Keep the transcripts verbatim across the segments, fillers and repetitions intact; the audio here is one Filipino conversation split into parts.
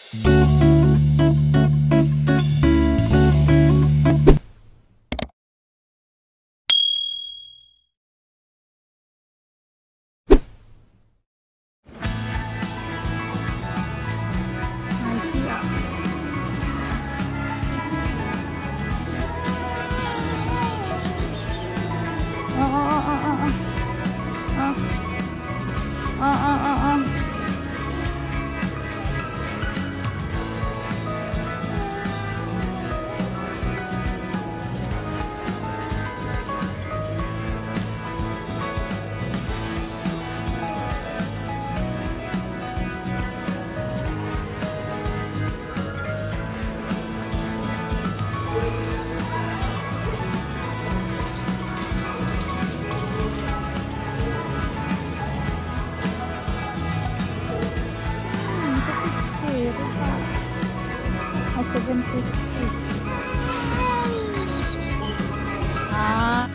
seven fifty. Ah.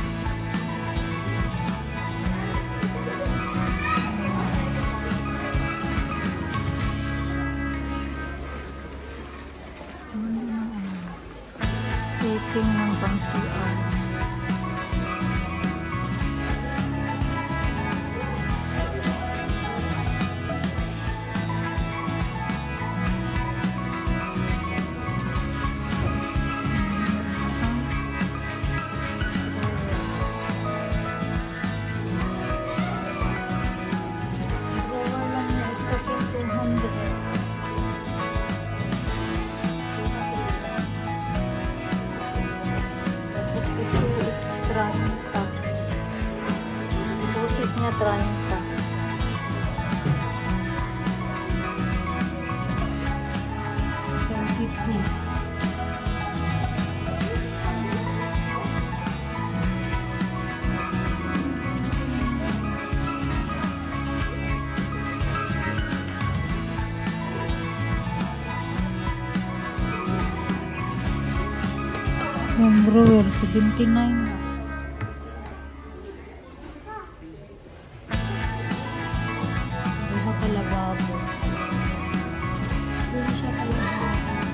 Setting ng pang-C R. treinta. Depositnya treinta. Dan gitu. Yang drawer seventy-nine. Diba kalababo? Diba siya kalababo?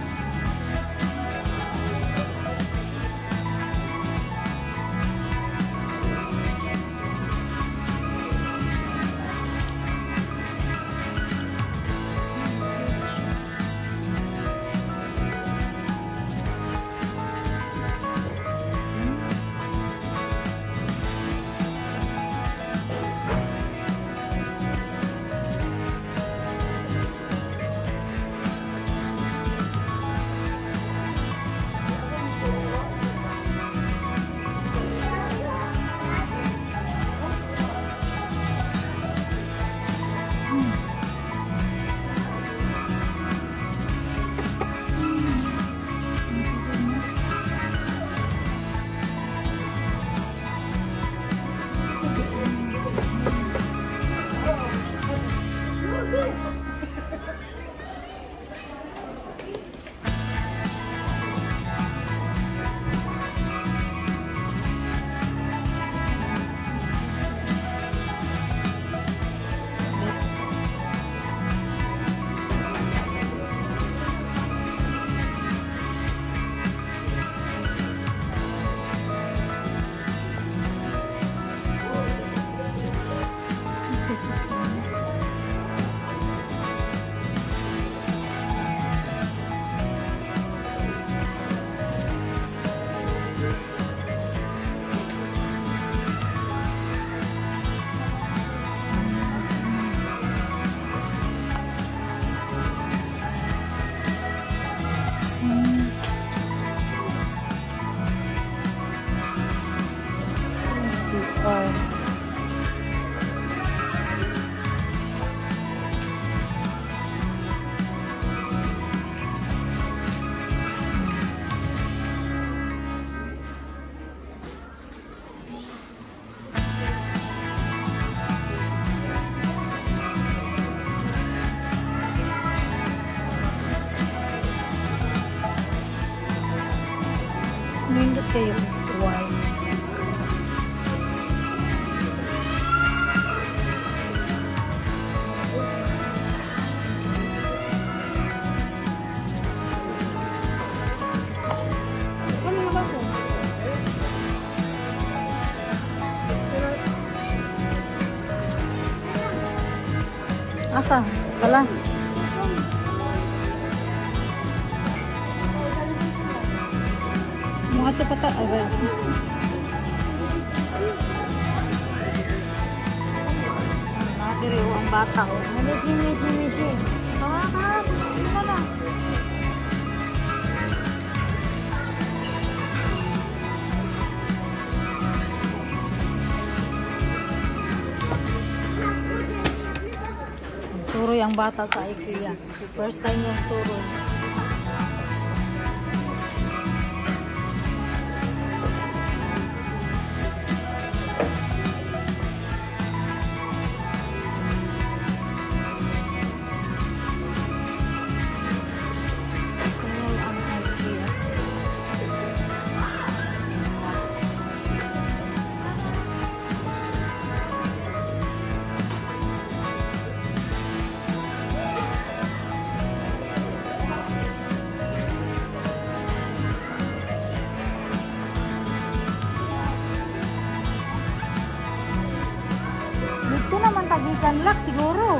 Or nindot kayo white. asa? Wala. Mga ito pata. Okay. Nadiri o ang bata o. Medyo, medyo, medyo. Tara, tara. Puno na lang. Suroy ang bata sa IKEA. First time yung suroy. Dito naman tagikan lak siguro.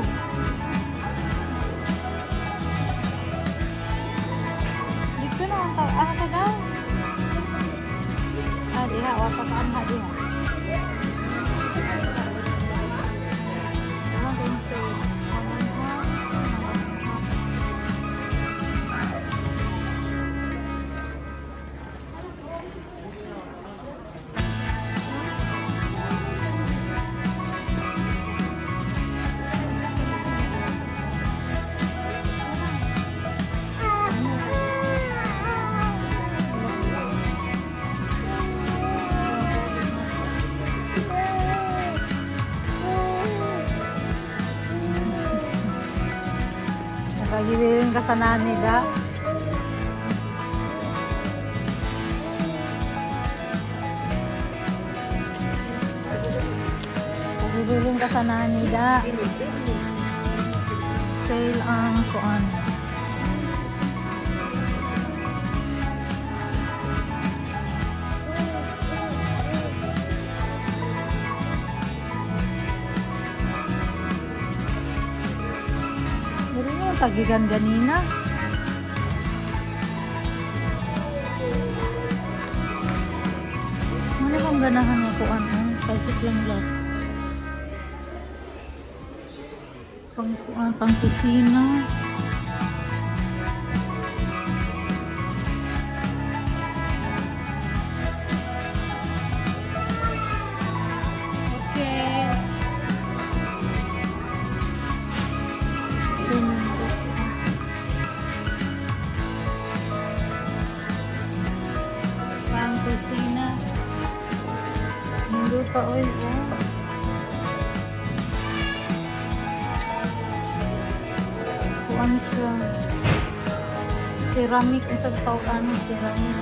Dito naman tag ah sa daw. Ah diha wa pa saan ha diha. Ano din sa Pagiwirin ka sa nani da. Pagiwirin ka sa nani da. Sale ang kuan. Tagigan ganina. Ano bang ganahan mo ko ano? Paisip lang lang. Pang kuan, pang kusina. Okay. Kusina. Hindi pa oil oh. Kuan siya. Ceramic ang sa tawag ano ceramic.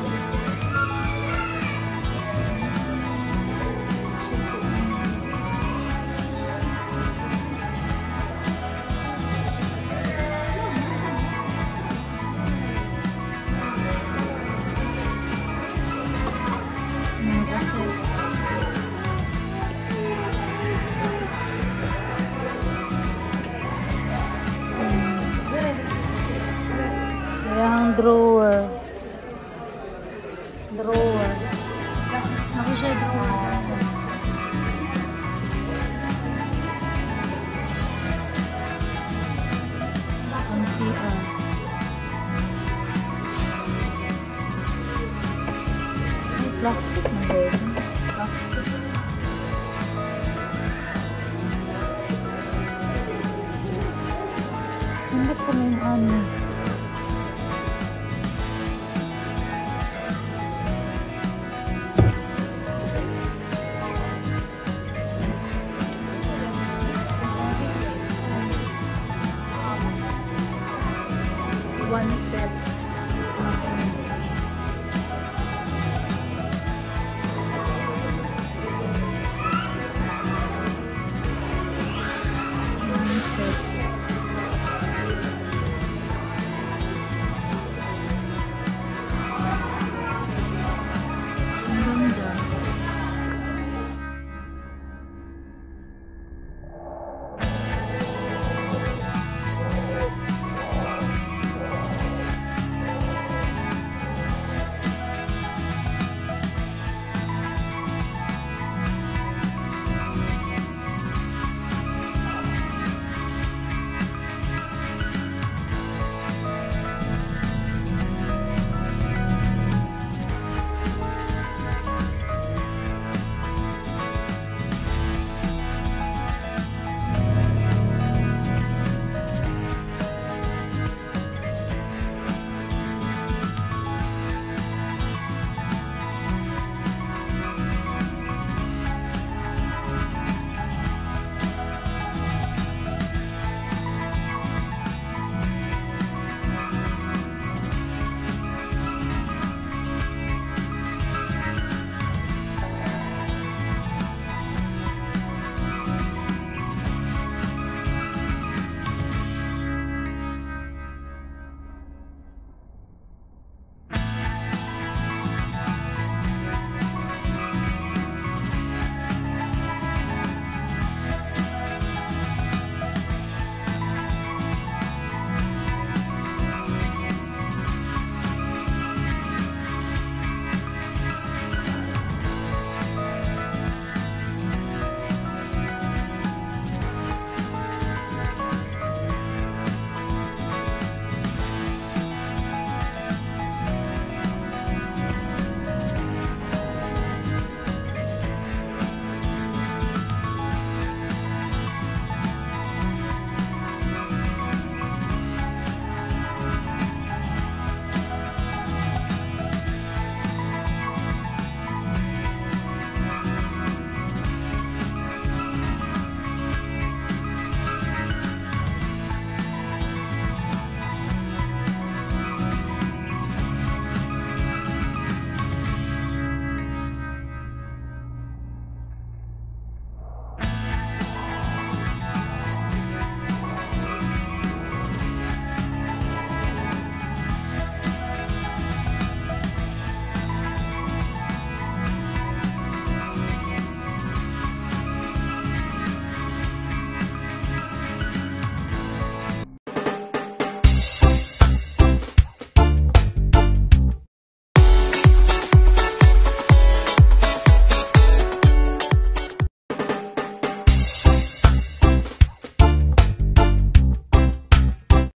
Yang drawer. Drawer. Ako siya drawer. Ang C R. Ay, plastic na din. Plastic. Hindi ko na yung ano. One set.